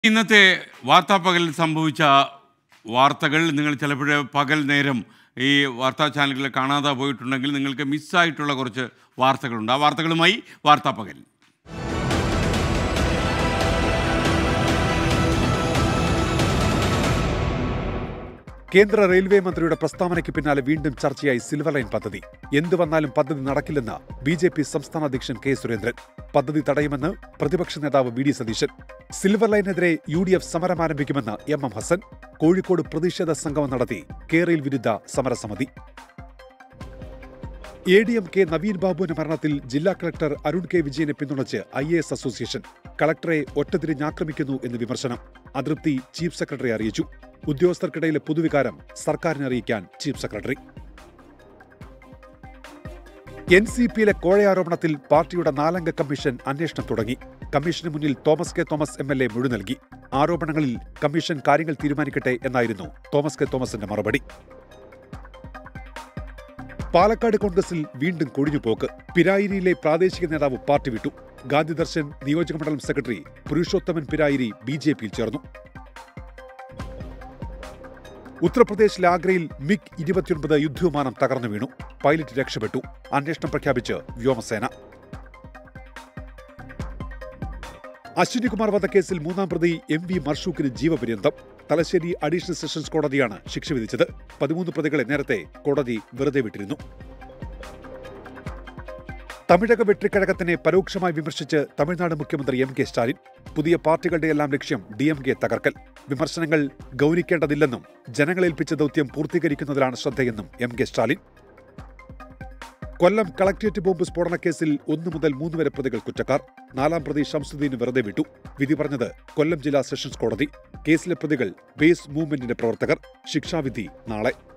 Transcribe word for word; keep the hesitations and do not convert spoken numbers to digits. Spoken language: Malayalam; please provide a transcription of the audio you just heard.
ഇന്നത്തെ വാർത്താപ്പകലിൽ സംഭവിച്ച വാർത്തകൾ നിങ്ങൾ ചിലപ്പോഴേ പകൽ നേരം ഈ വാർത്താ ചാനലുകളിൽ കാണാതെ പോയിട്ടുണ്ടെങ്കിൽ നിങ്ങൾക്ക് മിസ്സായിട്ടുള്ള കുറച്ച് വാർത്തകളുണ്ട്. ആ വാർത്തകളുമായി വാർത്താപ്പകൽ. കേന്ദ്ര റെയിൽവേ മന്ത്രിയുടെ പ്രസ്താവനയ്ക്ക് പിന്നാലെ വീണ്ടും ചർച്ചയായി സിൽവർ ലൈൻ പദ്ധതി. എന്തു വന്നാലും പദ്ധതി നടക്കില്ലെന്ന് ബി ജെ പി സംസ്ഥാന അധ്യക്ഷൻ കെ സുരേന്ദ്രൻ. പദ്ധതി തടയുമെന്ന് പ്രതിപക്ഷ നേതാവ് വി ഡി സതീശൻ. സിൽവർ ലൈനെതിരെ യു ഡി എഫ് സമരം ആരംഭിക്കുമെന്ന് എം എം ഹസൻ. കോഴിക്കോട് പ്രതിഷേധ സംഗമം നടത്തി കേരയിൽ വിരുദ്ധ സമരസമിതി. A D M K Naveen ബാബുവിന്റെ മരണത്തിൽ ജില്ലാ കളക്ടർ അരുൺ കെ വിജയനെ പിന്തുണച്ച് ഐ എ എസ് അസോസിയേഷൻ. കളക്ടറെ ഒറ്റതിരിഞ്ഞാക്രമിക്കുന്നു എന്ന് വിമർശനം. അതൃപ്തി ചീഫ് സെക്രട്ടറി അറിയിച്ചു. ഉദ്യോഗസ്ഥർക്കിടയിലെ പൊതുവികാരം സർക്കാരിനെ അറിയിക്കാൻ ചീഫ് സെക്രട്ടറി. എൻ സി പിയിലെ കോഴയാരോപണത്തിൽ പാർട്ടിയുടെ നാലംഗ കമ്മീഷൻ അന്വേഷണം തുടങ്ങി. കമ്മീഷന് മുന്നിൽ Thomas K Thomas M L A മൊഴി നൽകി. ആരോപണങ്ങളിൽ കമ്മീഷൻ കാര്യങ്ങൾ തീരുമാനിക്കട്ടെ എന്നായിരുന്നു തോമസ് കെ തോമസിന്റെ മറുപടി. പാലക്കാട് കോൺഗ്രസിൽ വീണ്ടും കൊഴിഞ്ഞുപോക്ക്. പിരായിരിയിലെ പ്രാദേശിക നേതാവ് പാർട്ടി വിട്ടു. ഗാന്ധി ദർശൻ നിയോജകമണ്ഡലം secretary Purushothaman Pirayiri B J പിയിൽ ചേർന്നു. ഉത്തർപ്രദേശിലെ ആഗ്രയിൽ മിഗ് ഇരുപത്തിയൊൻപത് യുദ്ധവിമാനം തകർന്നു വീണു. പൈലറ്റ് രക്ഷപ്പെട്ടു. അന്വേഷണം പ്രഖ്യാപിച്ച് വ്യോമസേന. അശ്വിനികുമാർ വധക്കേസിൽ മൂന്നാം പ്രതി എം വി മർഷൂക്കിന് ജീവപര്യന്തം. തലശ്ശേരി അഡീഷണൽ സെഷൻസ് കോടതിയാണ് ശിക്ഷ വിധിച്ചത്. പതിമൂന്ന് പ്രതികളെ നേരത്തെ കോടതി വെറുതെ വിട്ടിരുന്നു. തമിഴക വെട്രിക്കഴകത്തിനെ പരോക്ഷമായി വിമർശിച്ച് തമിഴ്നാട് മുഖ്യമന്ത്രി എം കെ സ്റ്റാലിൻ. പുതിയ പാർട്ടികളുടെയെല്ലാം ലക്ഷ്യം ഡി എം കെ തകർക്കൽ. വിമർശനങ്ങൾ ഗൗനിക്കേണ്ടതില്ലെന്നും ജനങ്ങളേൽപ്പിച്ച ദൗത്യം പൂർത്തീകരിക്കുന്നതിലാണ് ശ്രദ്ധയെന്നും M K Stalin. Kollam collectorate bomb സ്ഫോടനക്കേസിൽ ഒന്നു മുതൽ മൂന്ന് വരെ പ്രതികൾ കുറ്റക്കാർ. നാലാം പ്രതി ഷംസുദ്ദീന് വെറുതെ വിട്ടു. വിധി പറഞ്ഞത് കൊല്ലം ജില്ലാ സെഷൻസ് കോടതി. കേസിലെ പ്രതികൾ ബേസ് മൂവ്മെന്റിന്റെ പ്രവർത്തകർ. ശിക്ഷാവിധി നാളെ.